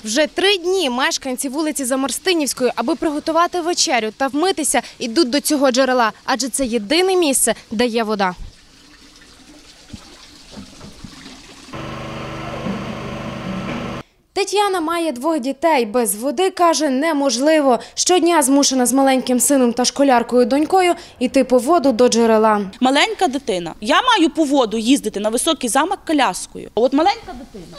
Вже 3 дні мешканці вулиці Замарстинівської, аби приготувати вечерю та вмитися, йдуть до цього джерела, адже це єдине місце, де є вода. Тетяна має 2 дітей. Без води, каже, неможливо. Щодня змушена з маленьким сином та школяркою-донькою йти по воду до джерела. Маленька дитина. Я маю по воду їздити на Високий замок коляскою. От маленька дитина.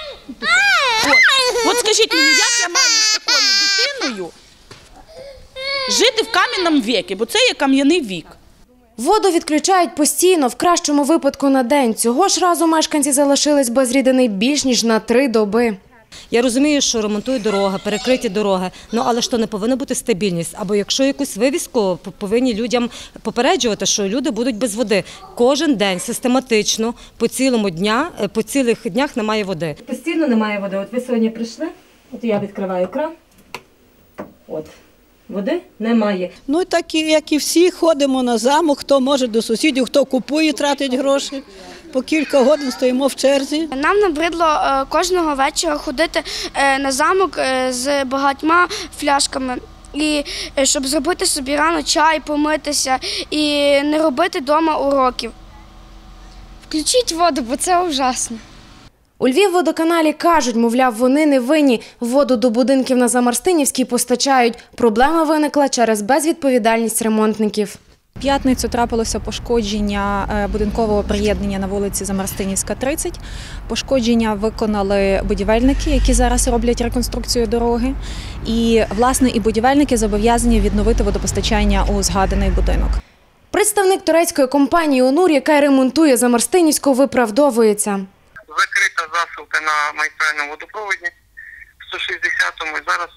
От скажіть мені, як я маю з такою дитиною жити в кам'яному віці, бо це є кам'яний вік. Воду відключають постійно, в кращому випадку на день. Цього ж разу мешканці залишились без рідини більш ніж на 3 доби. Я розумію, що ремонтують дороги, перекриті дороги, але ж то не повинна бути стабільність. Або якщо якусь вивіску, повинні людям попереджувати, що люди будуть без води. Кожен день, систематично, по цілих днях немає води. Постійно немає води. От ви сьогодні прийшли, от я відкриваю кран, от. Води немає. Ну, так як і всі, ходимо на замок, хто може до сусідів, хто купує, тратить гроші. По кілька годин стоїмо в черзі. Нам набридло кожного вечора ходити на замок з багатьма фляшками. І щоб зробити собі рано чай, помитися і не робити вдома уроків. Включіть воду, бо це ужасно. У Львівводоканалі кажуть, мовляв, вони не винні. Воду до будинків на Замарстинівській постачають. Проблема виникла через безвідповідальність ремонтників. В п'ятницю трапилося пошкодження будинкового приєднання на вулиці Замарстинівська, 30. Пошкодження виконали будівельники, які зараз роблять реконструкцію дороги. І, власне, і будівельники зобов'язані відновити водопостачання у згаданий будинок. Представник турецької компанії «Онур», яка ремонтує Замарстинівську, виправдовується. Закрита засилка на магістральному водопроводі 160-му і зараз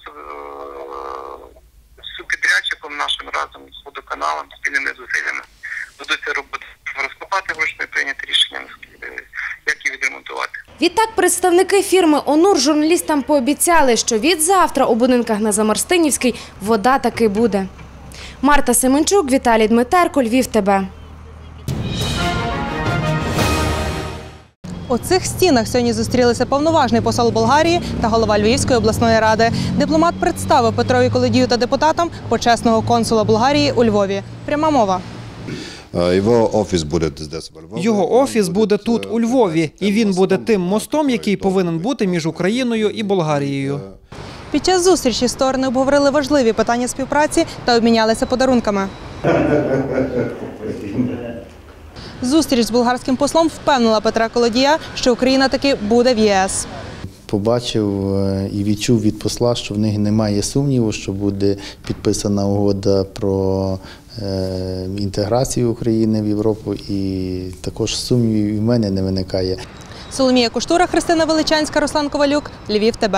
з підрядчиком нашим разом з водоканалом, спільними зусиллями ведуться роботи, розкопати вручну і прийняти рішення, як її відремонтувати. Відтак представники фірми «Онур» журналістам пообіцяли, що від завтра у будинках на Замарстинівській вода таки буде. Марта Семенчук, Віталій Дмитерко, Львів ТБ. У цих стінах сьогодні зустрілися повноважний посол Болгарії та голова Львівської обласної ради. Дипломат представив Петрові Колодію та депутатам почесного консула Болгарії у Львові. Пряма мова. Його офіс буде тут, у Львові, і він буде тим мостом, який повинен бути між Україною і Болгарією. Під час зустрічі сторони обговорили важливі питання співпраці та обмінялися подарунками. Зустріч з болгарським послом впевнила Петра Колодія, що Україна таки буде в ЄС. Побачив і відчув від посла, що в них немає сумніву, що буде підписана угода про інтеграцію України в Європу, і також сумнівів і в мене не виникає. Соломія Коштура, Христина Величанська, Руслан Ковалюк, Львів ТБ.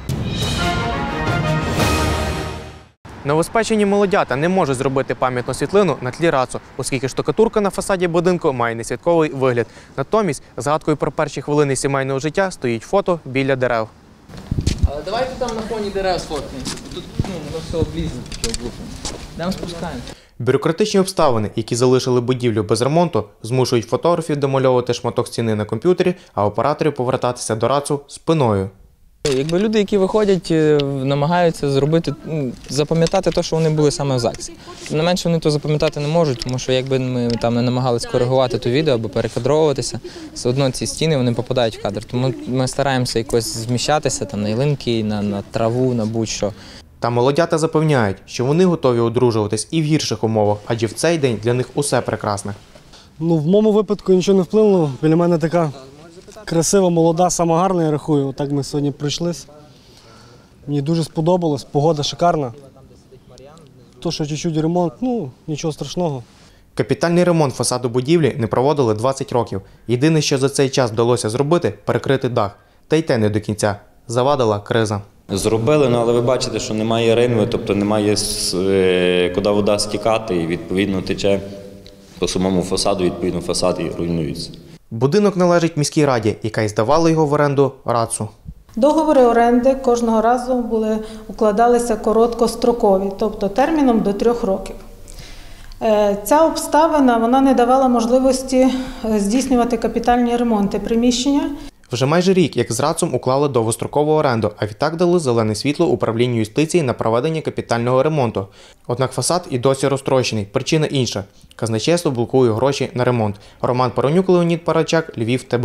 Новоспечені молодята не можуть зробити пам'ятну світлину на тлі рацу, оскільки штукатурка на фасаді будинку має несвятковий вигляд. Натомість, згадкою про перші хвилини сімейного життя стоїть фото біля дерев. Але давайте там на фоні дерев сфоткаємося. Тут воно все облізне, таке облуплене. Йдемо спускаємо. Бюрократичні обставини, які залишили будівлю без ремонту, змушують фотографів домальовувати шматок стіни на комп'ютері, а операторів повертатися до рацу спиною. Якби люди, які виходять, намагаються зробити, запам'ятати те, що вони були саме в ЗАГСі. Не менше вони то запам'ятати не можуть, тому що якби ми там не намагалися коригувати то відео або перекадровуватися, все одно ці стіни вони попадають в кадр. Тому ми стараємося якось зміщатися там, на ялинки, на траву, на будь-що. Та молодята запевняють, що вони готові одружуватись і в гірших умовах, адже в цей день для них усе прекрасне. В моєму випадку нічого не вплинуло. Біля мене така красива, молода, сама гарна, я рахую. Отак ми сьогодні прийшлися. Мені дуже сподобалось, погода шикарна. То, що чуть-чуть ремонт, нічого страшного. Капітальний ремонт фасаду будівлі не проводили 20 років. Єдине, що за цей час вдалося зробити – перекрити дах. Та й те не до кінця. Завадила криза. Зробили, але ви бачите, що немає ринви, тобто немає куди вода стікати і відповідно тече по самому фасаду, відповідно фасад і руйнується. Будинок належить міській раді, яка й здавала його в оренду рацу. Договори оренди кожного разу укладалися короткострокові, тобто терміном до 3 років. Ця обставина вона не давала можливості здійснювати капітальні ремонти приміщення. Вже майже рік, як з РАЦом уклали довгострокову оренду, а відтак дали зелене світло управлінню юстиції на проведення капітального ремонту. Однак фасад і досі розтрощений. Причина інша. Казначейство блокує гроші на ремонт. Роман Паронюк, Леонід Парачак, Львів ТБ.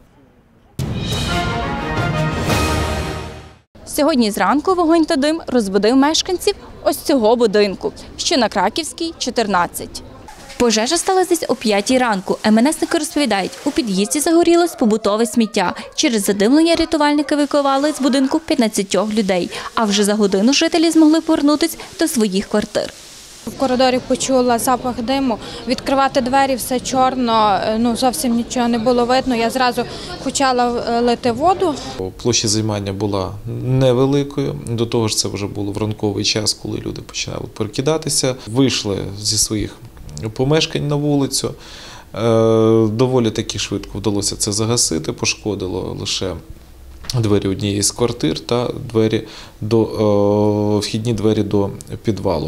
Сьогодні зранку вогонь та дим розбудив мешканців ось цього будинку, що на Краківській, 14. Пожежа сталася десь о 5 ранку. МНСники розповідають, у під'їзді загорілось побутове сміття. Через задимлення рятувальники евакуювали з будинку 15 людей, а вже за годину жителі змогли повернутися до своїх квартир. В коридорі почула запах диму, відкривати двері, все чорно, зовсім нічого не було видно. Я зразу почала лити воду. Площа займання була невеликою, до того ж це вже було в ранковий час, коли люди починали перекидатися. Вийшли зі своїх помешкань на вулицю, доволі таки швидко вдалося це загасити, пошкодило лише двері однієї з квартир та вхідні двері до підвалу.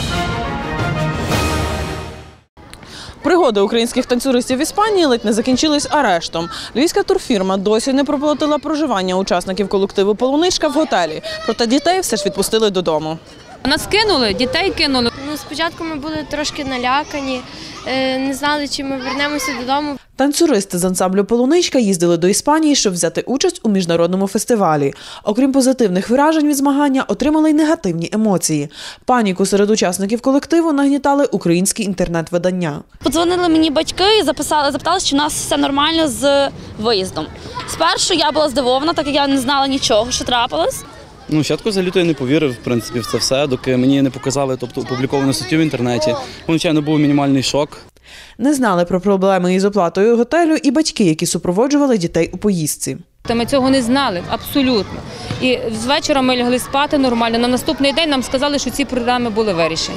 Пригоди українських танцюристів в Іспанії ледь не закінчились арештом. Львівська турфірма досі не проплатила проживання учасників колективу «Полуничка» в готелі. Проте дітей все ж відпустили додому. Нас кинули, дітей кинули. Спочатку ми були трошки налякані, не знали, чи ми вернемося додому. Танцюристи з ансамблю «Полуничка» їздили до Іспанії, щоб взяти участь у міжнародному фестивалі. Окрім позитивних вражень від змагання, отримали й негативні емоції. Паніку серед учасників колективу нагнітали українські інтернет-видання. Подзвонили мені батьки і запитали, чи у нас все нормально з виїздом. Спершу я була здивована, так як я не знала нічого, що трапилось. Спочатку взагалі я не повірив, в принципі, в це все, доки мені не показали, опубліковану статтю в інтернеті. Звичайно, був мінімальний шок. Не знали про проблеми із оплатою готелю і батьки, які супроводжували дітей у поїздці. Ми цього не знали, абсолютно. І з вечора ми лягли спати нормально. На наступний день нам сказали, що ці проблеми були вирішені.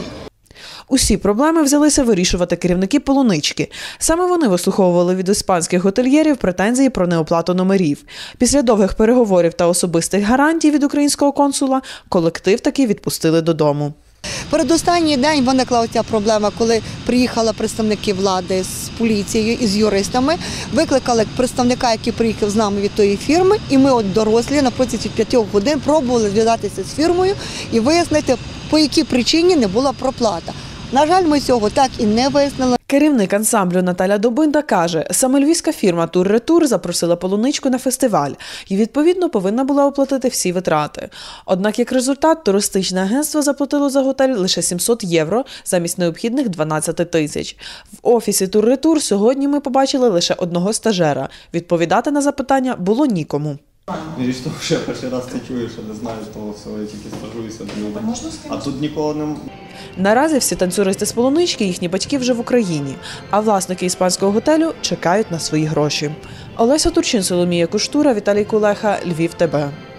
Усі проблеми взялися вирішувати керівники «Полунички». Саме вони вислуховували від іспанських готельєрів претензії про неоплату номерів. Після довгих переговорів та особистих гарантій від українського консула колектив таки відпустили додому. Передостанній день виникла оця проблема, коли приїхали представники влади з поліцією і з юристами, викликали представника, який приїхав з нами від тої фірми, і ми дорослі на протязі 5 годин пробували зв'язатися з фірмою і вияснити, по якій причині не була проплата. На жаль, ми цього так і не вияснили. Керівник ансамблю Наталя Добинда каже, саме львівська фірма «Тур-ретур» запросила «Полуничку» на фестиваль і, відповідно, повинна була оплатити всі витрати. Однак, як результат, туристичне агентство заплатило за готель лише 700 євро замість необхідних 12 тисяч. В офісі «Тур-ретур» сьогодні ми побачили лише одного стажера. Відповідати на запитання було нікому. Річ того, що я перший раз це чую, що не знаю того всього, я тільки стажуюся до людей. А тут нікого не... Наразі всі танцюристи з «Полунички», їхні батьки вже в Україні, а власники іспанського готелю чекають на свої гроші. Олеся Турчин, Соломія Куштура, Віталій Кулеха, Львів ТБ.